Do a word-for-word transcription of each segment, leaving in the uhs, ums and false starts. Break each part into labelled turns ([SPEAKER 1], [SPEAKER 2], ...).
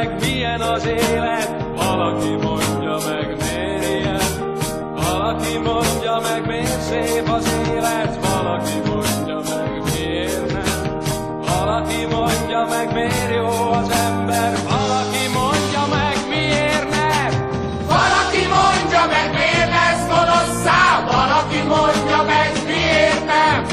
[SPEAKER 1] meg, milyen az élet. Valaki mondja meg, miért ilyen. Valaki mondja meg, miért szép az élet. Valaki mondja meg, miért nem. Valaki mondja meg, miért jó az ember. Valaki mondja meg, miért nem.
[SPEAKER 2] Valaki mondja meg, miért lesz gonoszszá. Valaki mondja meg, miért nem.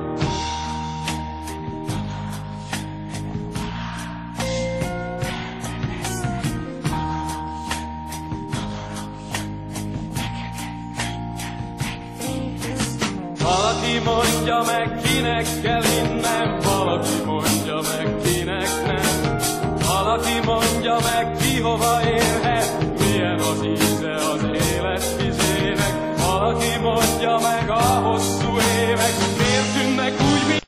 [SPEAKER 1] Valaki mondja meg, kinek kell innem, valaki mondja meg, kinek nem. Valaki mondja meg, ki hova élhet, milyen az íze az élet vizének. Valaki mondja meg a hosszú évek, miért tűnnek úgy, mint